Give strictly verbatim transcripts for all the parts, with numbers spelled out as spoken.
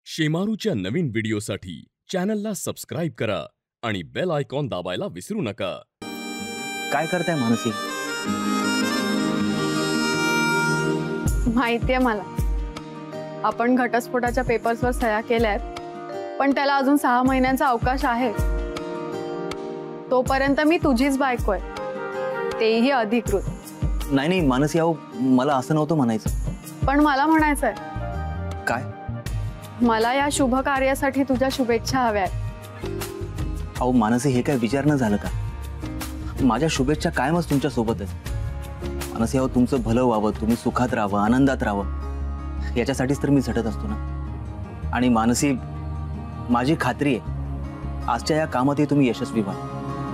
शेमारूच्या नवीन व्हिडिओसाठी चॅनलला सबस्क्राइब करा आणि बेल आयकॉन दाबायला विसरू नका। काय करताय मानसी? माहितीये मला, आपण घटस्फोटाच्या पेपर्सवर सह्या केल्यात, पण त्याला अजून सहा महिन्यांचा अवकाश आहे। तोपर्यंत मी तुझीच बायको आहे, तेही अधिकृत। नाही नाही मानसी, अहो मला असं नव्हतं म्हणायचं। पण मला म्हणायचंय। काय? मला या शुभ कार्यासाठी तुझ्या शुभेच्छा हव्यात। अहो मानसी, हे काय विचारणं झालं का? माझ्या शुभेच्छा कायमच तुमच्या सोबत आहेत मानसी। अहो तुमचं भलं व्हावं, तुम्ही सुखात राहावं, आनंदात राहावं, याच्यासाठीच तर मी झटत असतो ना। आणि मानसी, माझी खात्री आहे आजच्या या कामातही तुम्ही यशस्वी व्हाल।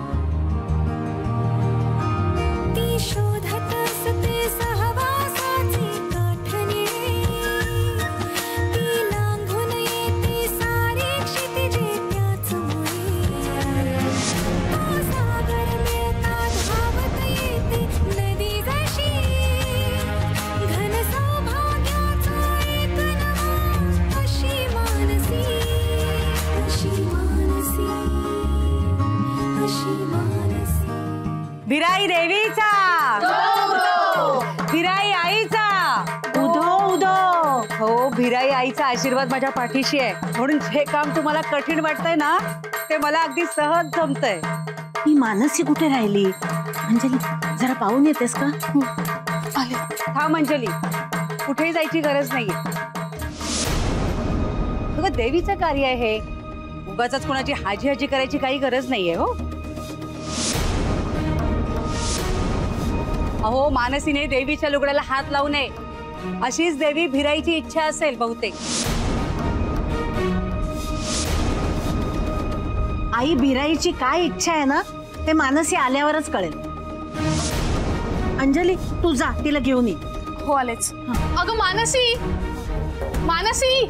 भिराई देवीचा, भिराई आईचा, उधो उधो। हो, भिराई आईचा आशीर्वाद माझ्या पाठीशी आहे, म्हणून जे काम तुम्हाला कठीण वाटतंय ना, ते मला अगदी सहज जमतंय। ही मानसी कुठे राहिली? अंजली, जरा पाहून येतेस का? थांब अंजली, कुठेही जायची गरज नाहीये। बघ, देवीचं कार्य आहे हे, उगाचच कोणाची हाजी हाजी करायची काही गरज नाहीये। हो अहो, मानसीने देवीच्या लुगड्याला हात लावू नये, अशीच देवी भिराईची इच्छा असेल बहुतेक। आई, भिराईची काय इच्छा आहे ना, ते मानसी आल्यावरच कळेल। अंजली, तू जा, तिला घेऊन ये। हो, आलेच। अगं मानसी, मानसी।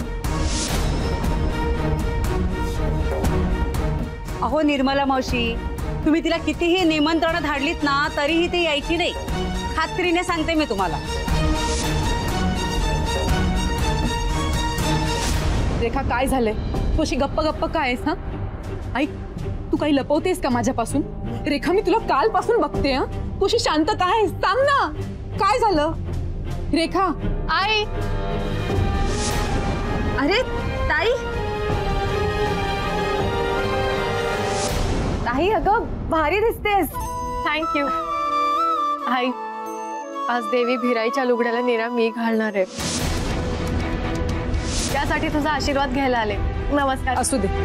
अहो निर्मला मावशी, तुम्ही तिला कितीही निमंत्रण धाडलीत ना, तरीही ती यायची नाही, खात्रीने सांगते मी तुम्हाला। रेखा, काय झालंय? तू अशी गप्प गप्प काय आहेस? हा आई, तू काही लपवतेस का माझ्यापासून? रेखा, मी तुला कालपासून बघते। हा, तू अशी शांत काय आहेस? सांग ना, काय झालं? रेखा, आई। अरे ताई, ताई, अगं भारी दिसतेस। थँक्यू आई। आज देवी भिराईच्या लुगड्याला निरा मी घालणार आहे, त्यासाठी तुझा आशीर्वाद घ्यायला आले। नमस्कार। असू दे।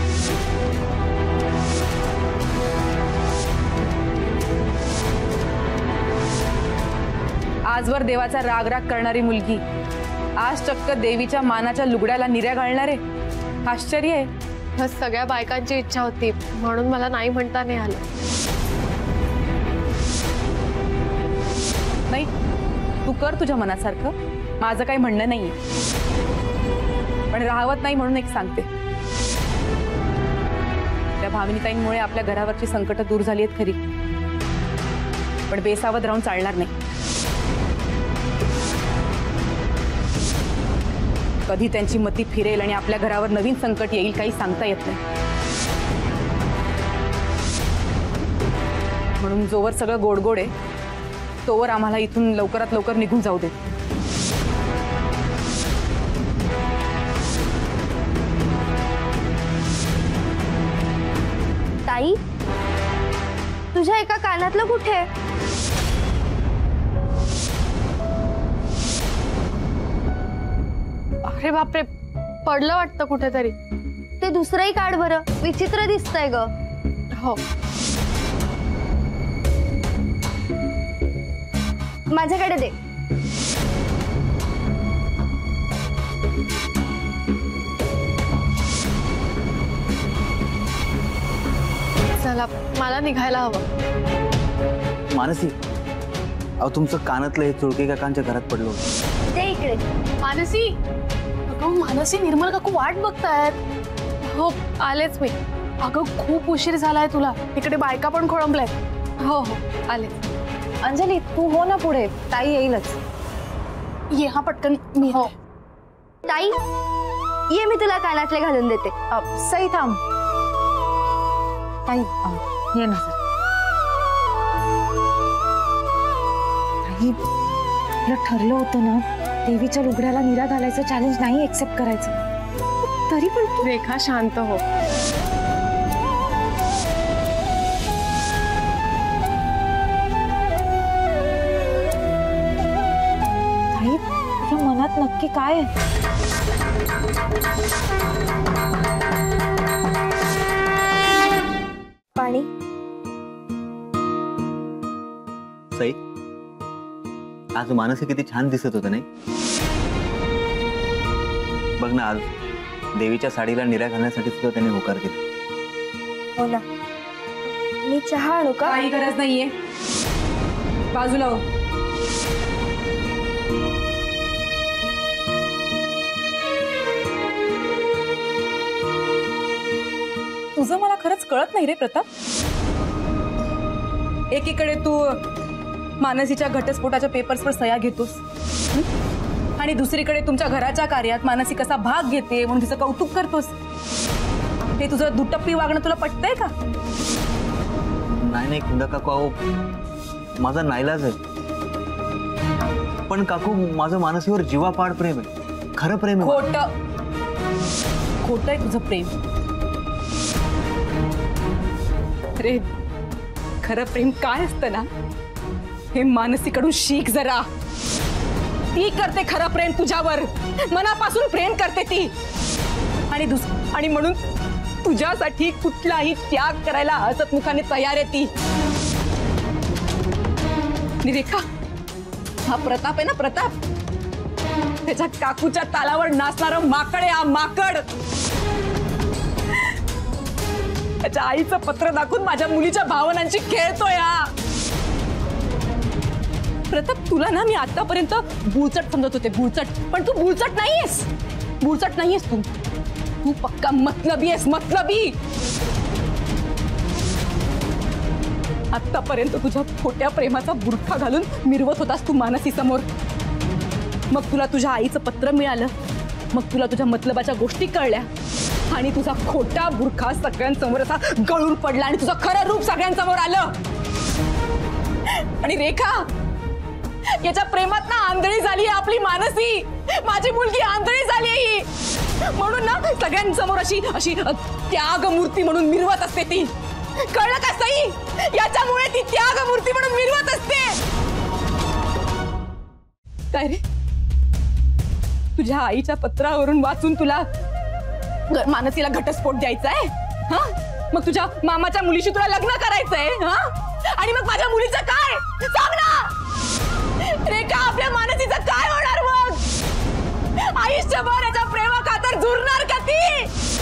आजवर देवाचा राग राग करणारी मुलगी आज चक्क देवीच्या मानाच्या लुगड्याला निऱ्या घालणार आहे? आश्चर्य आहे। बस, सगळ्या बायकांची इच्छा होती, म्हणून मला नाही म्हणता नाही आलं। नाही, तू कर तुझ्या मनासारखं, माझं काही म्हणणं नाहीये, पण राहवत नाही म्हणून एक सांगते। त्या भाविनीताईंमुळे आपल्या घरावरची संकट दूर झाली आहेत खरी, पण बेसावध राहून चालणार नाही। कधी त्यांची मती फिरेल आणि आपल्या घरावर नवीन संकट येईल, काही सांगता येत नाही। म्हणून जोवर सगळं गोडगोड आहे, तोवर आम्हाला इथून लवकरात लवकर निघून जाऊ दे। ताई, तुझ्या एका कानातलं कुठे? अरे बापरे, पडलं वाटतं कुठेतरी। ते दुसरंही काढ बरं, विचित्र दिसतंय ग। हो, माझ्याकडे दे। चला, मला निघायला हवं। मानसी, अहो तुमचं कानातलं हे चुळके काकांच्या घरात पडलं होतं। ते इकडे। मानसी, अगं मानसी, निर्मल काकू वाट बघतायत। हो, आलेच मी। अगं खूप उशीर झालाय तुला, तिकडे बायका पण खोळंबल्यात। हो हो, आले। अंजली, तू हो ना पुढे, ताई येईलच। ये हा पटकन। मी हो। ताई, ये मी तुला कानातले घालून देते. अ, सई थांब. ताई अ, ये ना जरा. ताई आपलं ठरलं होतं ना देवीच्या लुगड्याला निरा घालायचं चॅलेंज नाही एक्सेप्ट करायचं. तरी पण तू रेखा शांत हो. ताई तुझ्या मनात नक्की काय आहे? पाणी. सई, आज मानसी किती छान दिसत होतं नाही? बघ ना, आज देवीच्या साडीला निऱ्या घालण्यासाठी सुद्धा त्याने होकार दिला. हो ना. मी चहा आणू का? काही गरज नाहीये. बाजूला हो. तुझं मला खरंच कळत नाही रे प्रताप. एकीकडे तू मानसीच्या घटस्फोटाच्या पेपर्सवर सह्या घेतोस हं? आणि दुसरीकडे तुमच्या घराच्या कार्यात मानसी कसा भाग घेते म्हणून तिचं कौतुक करतोस. हे तुझं दुटप्पी वागणं तुला पटतंय का? नाही नाही कुंदा काकू, अहो माझा नाईलाज आहे. पण काकू, माझं मानसीवर जीवापाड प्रेम आहे, खरं प्रेम आहे. खोट खोट आहे तुझं प्रेम. अरे खरं प्रेम काय असतं ना हे मानसीकडून शिक जरा. ती करते खरं प्रेम तुझ्यावर, मनापासून प्रेम करते ती. आणि दुस आणि म्हणून तुझ्यासाठी कुठलाही त्याग करायला हसतमुखाने तयार आहे ती. रेखा, हा प्रताप आहे ना, प्रताप त्याच्या काकूच्या तालावर नाचणारं माकड आहे हा माकड. त्याच्या आईचं पत्र दाखवून माझ्या मुलीच्या भावनांची खेळतोय हा. प्रताप, तुला ना मी आतापर्यंत बुळचट समजत होते, बुळचट. पण तू बुळचट नाहीयेस, बुळचट नाहीयेस तू. तू पक्का मतलबी आहेस, मतलबी. आतापर्यंत तुझ्या खोट्या प्रेमाचा बुरखा घालून मिरवत होतास तू मानसी समोर. मग तुला तुझ्या आईचं पत्र मिळालं, मग तुला तुझ्या मतलबाच्या गोष्टी कळल्या आणि तुझा खोटा बुरखा सगळ्यांसमोर असा गळून पडला आणि तुझं खरं रूप सगळ्यांसमोर आलं. आणि रेखा, याच्या प्रेमात ना आंधळी झाली आहे आपली मानसी. माझी मुलगी आंधळी झाली आहे ही. म्हणून ना सगळ्यांसमोर अशी अशी त्यागमूर्ती म्हणून मिरवत असते ती. कळलं का सई? याच्यामुळे ती त्यागमूर्ती म्हणून मिरवत असते. काय रे, तुझ्या आईच्या पत्रावरून वाचून तुला मानसीला घटस्फोट द्यायचा आहे? हा, मग तुझ्या मामाच्या मुलीशी तुला लग्न करायचंय? हा, आणि मग माझ्या मुलीचं काय सांग ना. रेखा, आपल्या मानसीचं काय होणार मग? आयुष्यभर याच्या प्रेमा खातर झुरणार का ती?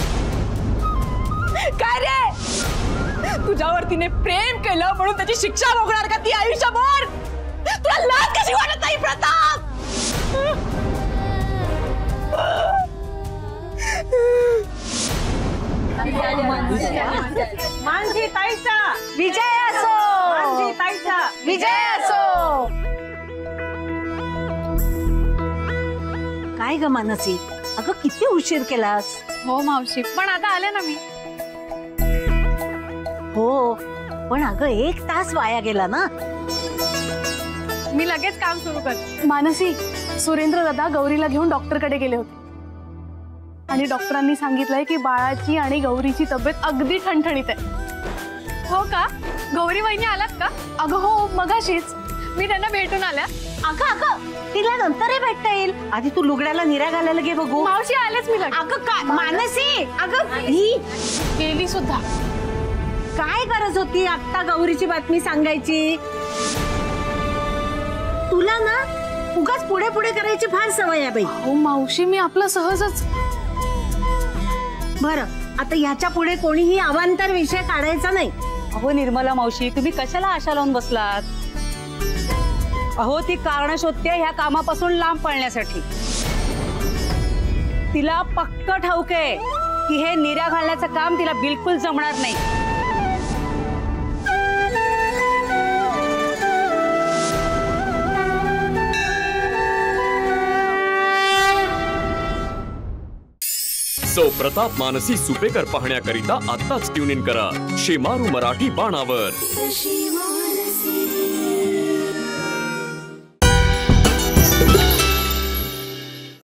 काय रे, तुझ्यावर तिने प्रेम केलं म्हणून त्याची शिक्षा भोगणार का ती आयुष्यभर? तुला लाज कशी वाटत नाही प्रताप? मानसी ताईचा विजय असो, मानसी ताईचा विजय असो. काय ग मानसी, अगं किती उशीर केलास? हो मावशी, पण आता आले ना मी. हो, पण अगं एक तास वाया गेला ना. मी लगेच काम सुरू कर. मानसी, सुरेंद्र दादा गौरीला घेऊन डॉक्टरकडे गेले होते आणि डॉक्टरांनी सांगितलंय की बाळाची आणि गौरीची तब्येत अगदी ठणठणीत आहे. हो का? गौरी वहिनी आलात का? अगं हो, मगाशीच मी त्यांना भेटून आल्या. अगं अगं तिला नंतरही भेटता येईल, आधी तू लुगड्याला निरा घालायला गे बघू. मावशी आलेच मी लगेच. अगं काय मानसी, अगं ही गेली सुद्धा. काय गरज होती आत्ता गौरीची बातमी सांगायची? तुला ना उगाच पुढे पुढे करायची फार सवय आहे बाई. हो मावशी, मी आपलं सहजच. बरं, आता ह्याच्या पुढे कोणीही अवांतर विषय काढायचा नाही. अहो निर्मला मावशी, तुम्ही कशाला आशा लावून बसलात? अहो ती कारण शोधते ह्या कामापासून लांब पळण्यासाठी. तिला पक्क ठाऊक आहे की हे निऱ्या घालण्याचं काम तिला बिलकुल जमणार नाही. सौ प्रताप मानसी सुपेकर पाहण्याकरिता आत्ताच ट्यून इन करा शेमारू मराठी बाणावर.